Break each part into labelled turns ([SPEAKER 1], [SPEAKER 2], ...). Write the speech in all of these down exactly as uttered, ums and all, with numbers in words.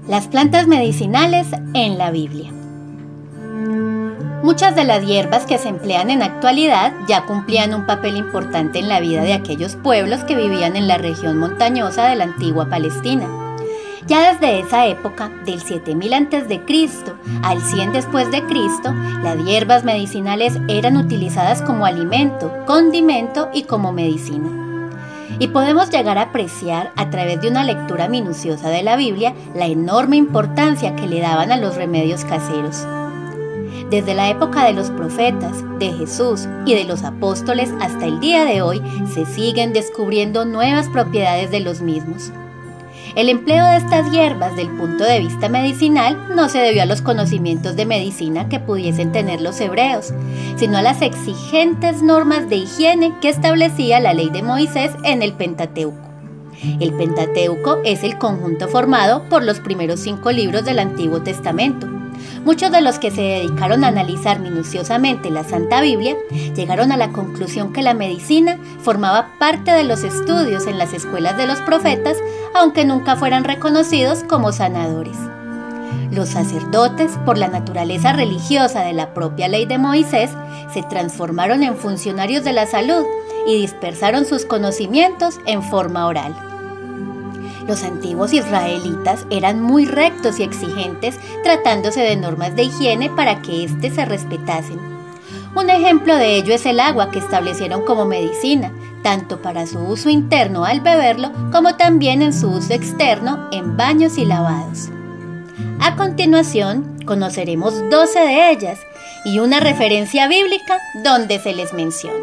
[SPEAKER 1] Las plantas medicinales en la Biblia. Muchas de las hierbas que se emplean en la actualidad ya cumplían un papel importante en la vida de aquellos pueblos que vivían en la región montañosa de la antigua Palestina. Ya desde esa época, del siete mil antes de Cristo al cien después de Cristo, las hierbas medicinales eran utilizadas como alimento, condimento y como medicina. Y podemos llegar a apreciar a través de una lectura minuciosa de la Biblia la enorme importancia que le daban a los remedios caseros. Desde la época de los profetas, de Jesús y de los apóstoles hasta el día de hoy se siguen descubriendo nuevas propiedades de los mismos. El empleo de estas hierbas desde el punto de vista medicinal no se debió a los conocimientos de medicina que pudiesen tener los hebreos, sino a las exigentes normas de higiene que establecía la ley de Moisés en el Pentateuco. El Pentateuco es el conjunto formado por los primeros cinco libros del Antiguo Testamento. Muchos de los que se dedicaron a analizar minuciosamente la Santa Biblia llegaron a la conclusión que la medicina formaba parte de los estudios en las escuelas de los profetas, aunque nunca fueran reconocidos como sanadores. Los sacerdotes, por la naturaleza religiosa de la propia ley de Moisés, se transformaron en funcionarios de la salud y dispersaron sus conocimientos en forma oral. Los antiguos israelitas eran muy rectos y exigentes, tratándose de normas de higiene para que éste se respetasen. Un ejemplo de ello es el agua que establecieron como medicina, tanto para su uso interno al beberlo, como también en su uso externo en baños y lavados. A continuación, conoceremos doce de ellas y una referencia bíblica donde se les menciona.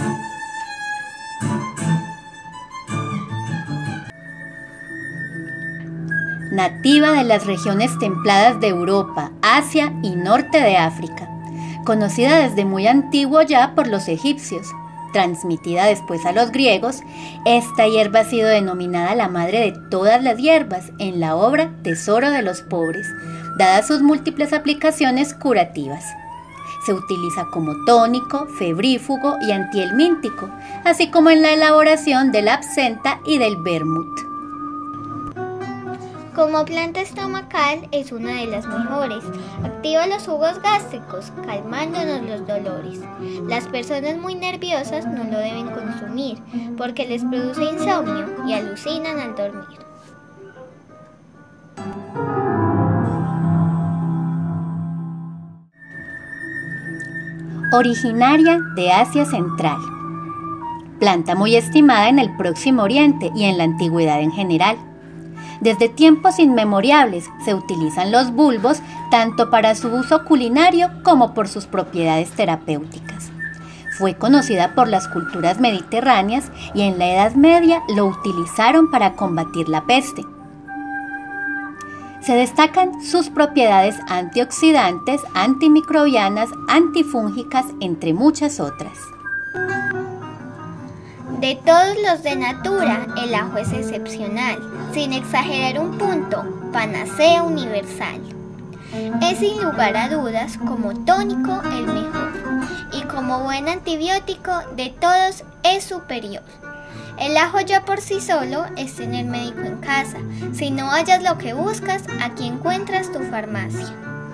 [SPEAKER 1] Nativa de las regiones templadas de Europa, Asia y norte de África, conocida desde muy antiguo ya por los egipcios, transmitida después a los griegos, esta hierba ha sido denominada la madre de todas las hierbas en la obra Tesoro de los Pobres, dadas sus múltiples aplicaciones curativas. Se utiliza como tónico, febrífugo y antihelmíntico, así como en la elaboración de la absenta y del vermut.
[SPEAKER 2] Como planta estomacal es una de las mejores. Activa los jugos gástricos, calmándonos los dolores. Las personas muy nerviosas no lo deben consumir porque les produce insomnio y alucinan al dormir.
[SPEAKER 1] Originaria de Asia Central. Planta muy estimada en el Próximo Oriente y en la antigüedad en general. Desde tiempos inmemoriales se utilizan los bulbos tanto para su uso culinario como por sus propiedades terapéuticas. Fue conocida por las culturas mediterráneas y en la Edad Media lo utilizaron para combatir la peste. Se destacan sus propiedades antioxidantes, antimicrobianas, antifúngicas, entre muchas otras.
[SPEAKER 2] De todos los de natura, el ajo es excepcional, sin exagerar un punto, panacea universal. Es sin lugar a dudas como tónico el mejor, y como buen antibiótico de todos es superior. El ajo ya por sí solo es tener médico en casa. Si no hallas lo que buscas, aquí encuentras tu farmacia.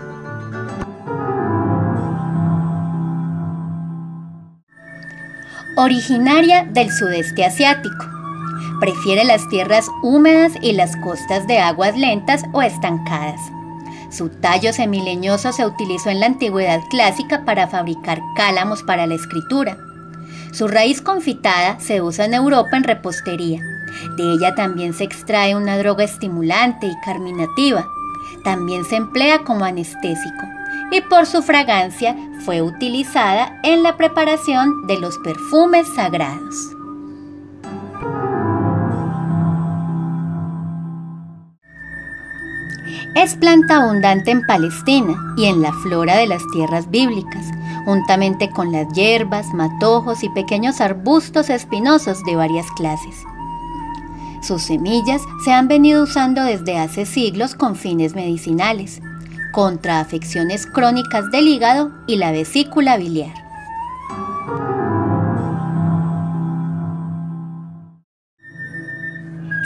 [SPEAKER 1] Originaria del sudeste asiático. Prefiere las tierras húmedas y las costas de aguas lentas o estancadas. Su tallo semileñoso se utilizó en la antigüedad clásica para fabricar cálamos para la escritura. Su raíz confitada se usa en Europa en repostería. De ella también se extrae una droga estimulante y carminativa. También se emplea como anestésico y por su fragancia fue utilizada en la preparación de los perfumes sagrados. Es planta abundante en Palestina y en la flora de las tierras bíblicas, juntamente con las hierbas, matojos y pequeños arbustos espinosos de varias clases. Sus semillas se han venido usando desde hace siglos con fines medicinales, contra afecciones crónicas del hígado y la vesícula biliar.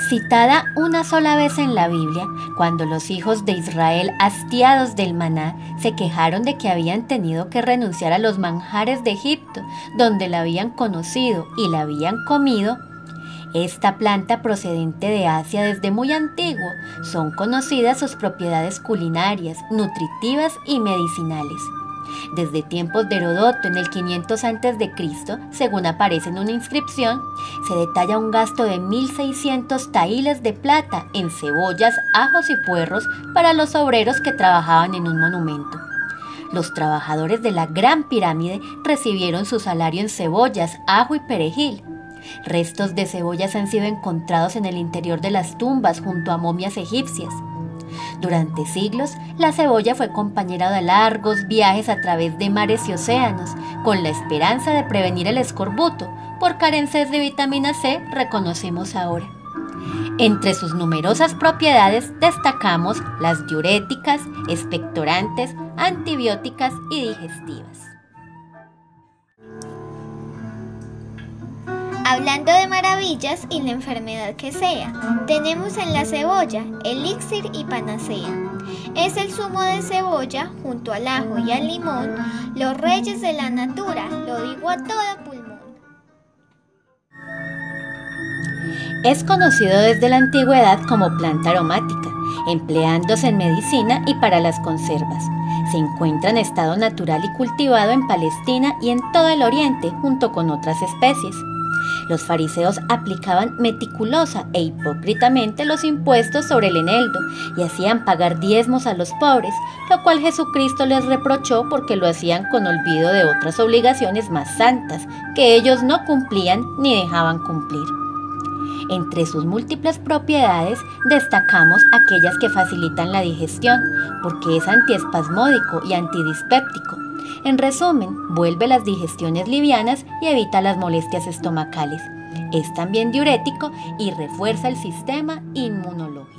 [SPEAKER 1] Citada una sola vez en la Biblia, cuando los hijos de Israel, hastiados del maná, se quejaron de que habían tenido que renunciar a los manjares de Egipto, donde la habían conocido y la habían comido. Esta planta procedente de Asia desde muy antiguo, son conocidas sus propiedades culinarias, nutritivas y medicinales. Desde tiempos de Herodoto en el quinientos antes de Cristo, según aparece en una inscripción, se detalla un gasto de mil seiscientos tahiles de plata en cebollas, ajos y puerros para los obreros que trabajaban en un monumento. Los trabajadores de la Gran Pirámide recibieron su salario en cebollas, ajo y perejil. Restos de cebollas han sido encontrados en el interior de las tumbas junto a momias egipcias. Durante siglos, la cebolla fue compañera de largos viajes a través de mares y océanos, con la esperanza de prevenir el escorbuto, por carencias de vitamina C, reconocemos ahora. Entre sus numerosas propiedades destacamos las diuréticas, expectorantes, antibióticas y digestivas.
[SPEAKER 2] Hablando de maravillas y la enfermedad que sea, tenemos en la cebolla elixir y panacea. Es el zumo de cebolla junto al ajo y al limón, los reyes de la natura, lo digo a todo pulmón.
[SPEAKER 1] Es conocido desde la antigüedad como planta aromática, empleándose en medicina y para las conservas. Se encuentra en estado natural y cultivado en Palestina y en todo el Oriente, junto con otras especies. Los fariseos aplicaban meticulosa e hipócritamente los impuestos sobre el eneldo y hacían pagar diezmos a los pobres, lo cual Jesucristo les reprochó porque lo hacían con olvido de otras obligaciones más santas que ellos no cumplían ni dejaban cumplir. Entre sus múltiples propiedades destacamos aquellas que facilitan la digestión, porque es antiespasmódico y antidispéptico. En resumen, vuelve las digestiones livianas y evita las molestias estomacales. Es también diurético y refuerza el sistema inmunológico.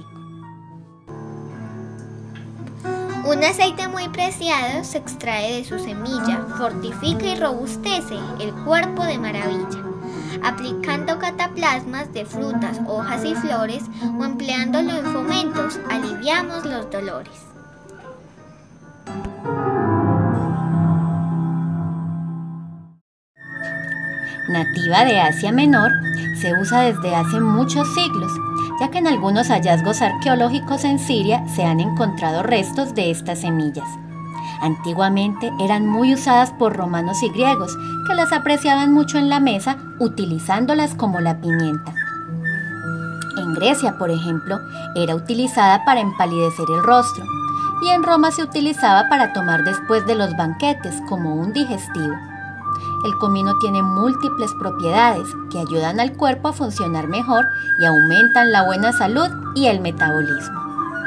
[SPEAKER 2] Un aceite muy preciado se extrae de su semilla, fortifica y robustece el cuerpo de maravilla. Aplicando cataplasmas de frutas, hojas y flores o empleándolo en fomentos, aliviamos los dolores.
[SPEAKER 1] Nativa de Asia Menor, se usa desde hace muchos siglos, ya que en algunos hallazgos arqueológicos en Siria se han encontrado restos de estas semillas. Antiguamente eran muy usadas por romanos y griegos, que las apreciaban mucho en la mesa, utilizándolas como la pimienta. En Grecia, por ejemplo, era utilizada para empalidecer el rostro, y en Roma se utilizaba para tomar después de los banquetes como un digestivo. El comino tiene múltiples propiedades que ayudan al cuerpo a funcionar mejor y aumentan la buena salud y el metabolismo.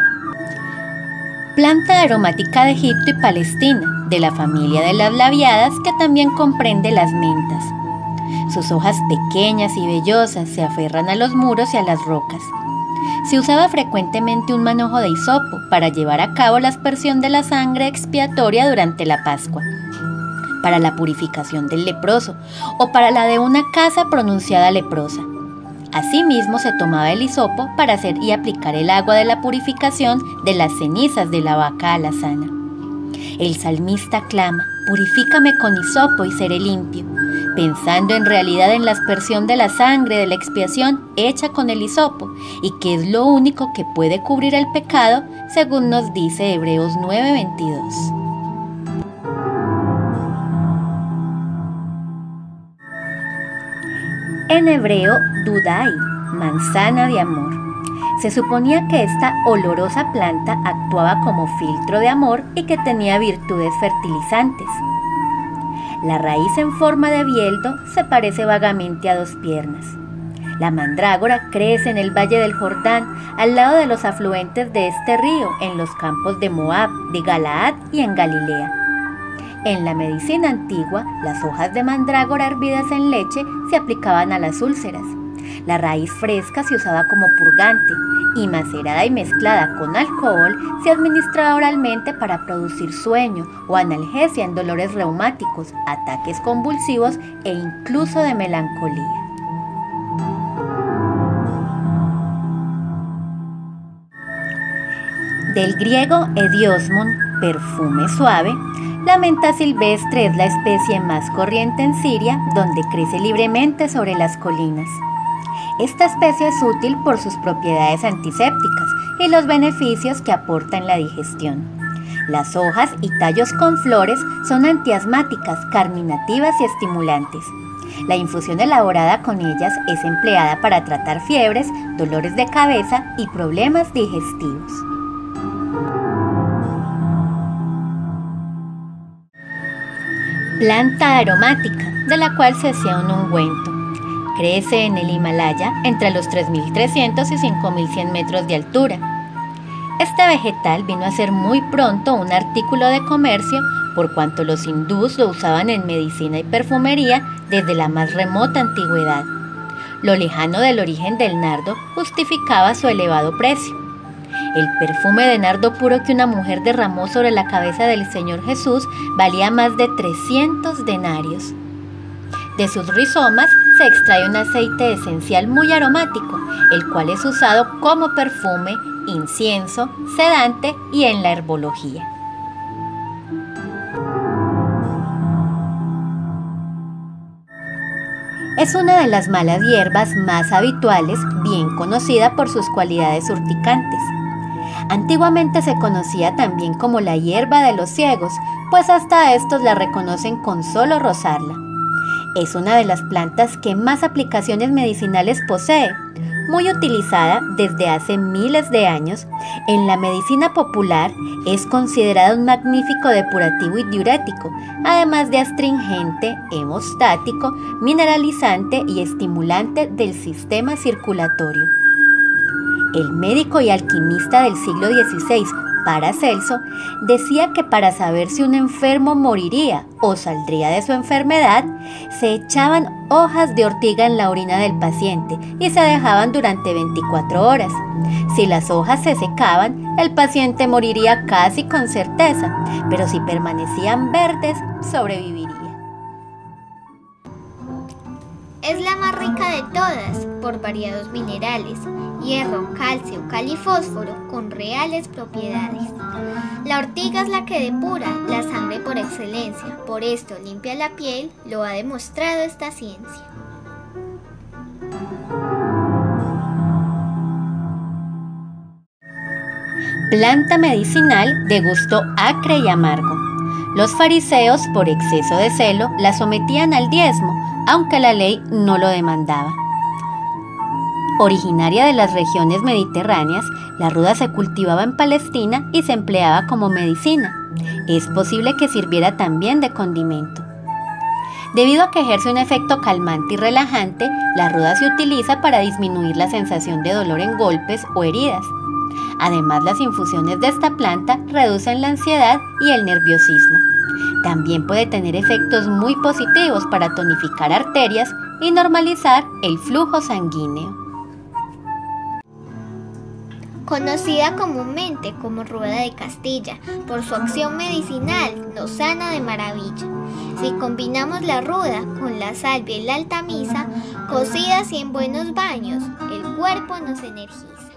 [SPEAKER 1] Planta aromática de Egipto y Palestina, de la familia de las labiadas, que también comprende las mentas. Sus hojas pequeñas y vellosas se aferran a los muros y a las rocas. Se usaba frecuentemente un manojo de hisopo para llevar a cabo la aspersión de la sangre expiatoria durante la Pascua, para la purificación del leproso o para la de una casa pronunciada leprosa. Asimismo, se tomaba el hisopo para hacer y aplicar el agua de la purificación de las cenizas de la vaca alazana. El salmista clama: «Purifícame con hisopo y seré limpio», pensando en realidad en la aspersión de la sangre de la expiación hecha con el hisopo, y que es lo único que puede cubrir el pecado, según nos dice Hebreos nueve veintidós. En hebreo, dudai, manzana de amor. Se suponía que esta olorosa planta actuaba como filtro de amor y que tenía virtudes fertilizantes. La raíz en forma de bieldo se parece vagamente a dos piernas. La mandrágora crece en el valle del Jordán, al lado de los afluentes de este río, en los campos de Moab, de Galaad y en Galilea. En la medicina antigua, las hojas de mandrágora hervidas en leche se aplicaban a las úlceras. La raíz fresca se usaba como purgante y macerada y mezclada con alcohol se administraba oralmente para producir sueño o analgesia en dolores reumáticos, ataques convulsivos e incluso de melancolía. Del griego ediosmon, perfume suave, la menta silvestre es la especie más corriente en Siria, donde crece libremente sobre las colinas. Esta especie es útil por sus propiedades antisépticas y los beneficios que aporta en la digestión. Las hojas y tallos con flores son antiasmáticas, carminativas y estimulantes. La infusión elaborada con ellas es empleada para tratar fiebres, dolores de cabeza y problemas digestivos. Planta aromática, de la cual se hacía un ungüento. Crece en el Himalaya entre los tres mil trescientos y cinco mil cien metros de altura. Este vegetal vino a ser muy pronto un artículo de comercio por cuanto los hindús lo usaban en medicina y perfumería desde la más remota antigüedad. Lo lejano del origen del nardo justificaba su elevado precio. El perfume de nardo puro que una mujer derramó sobre la cabeza del Señor Jesús valía más de trescientos denarios. De sus rizomas se extrae un aceite esencial muy aromático, el cual es usado como perfume, incienso, sedante y en la herbología. Es una de las malas hierbas más habituales, bien conocida por sus cualidades urticantes. Antiguamente se conocía también como la hierba de los ciegos, pues hasta estos la reconocen con solo rozarla. Es una de las plantas que más aplicaciones medicinales posee, muy utilizada desde hace miles de años. En la medicina popular es considerada un magnífico depurativo y diurético, además de astringente, hemostático, mineralizante y estimulante del sistema circulatorio. El médico y alquimista del siglo dieciséis, Paracelso, decía que para saber si un enfermo moriría o saldría de su enfermedad, se echaban hojas de ortiga en la orina del paciente y se dejaban durante veinticuatro horas. Si las hojas se secaban, el paciente moriría casi con certeza, pero si permanecían verdes, sobreviviría.
[SPEAKER 2] Es la más rica de todas por variados minerales, hierro, calcio, cal y fósforo con reales propiedades. La ortiga es la que depura la sangre por excelencia, por esto limpia la piel, lo ha demostrado esta ciencia.
[SPEAKER 1] Planta medicinal de gusto acre y amargo. Los fariseos, por exceso de celo, la sometían al diezmo, aunque la ley no lo demandaba. Originaria de las regiones mediterráneas, la ruda se cultivaba en Palestina y se empleaba como medicina. Es posible que sirviera también de condimento. Debido a que ejerce un efecto calmante y relajante, la ruda se utiliza para disminuir la sensación de dolor en golpes o heridas. Además, las infusiones de esta planta reducen la ansiedad y el nerviosismo. También puede tener efectos muy positivos para tonificar arterias y normalizar el flujo sanguíneo.
[SPEAKER 2] Conocida comúnmente como rueda de Castilla, por su acción medicinal nos sana de maravilla. Si combinamos la ruda con la salvia y la altamisa, cocidas y en buenos baños, el cuerpo nos energiza.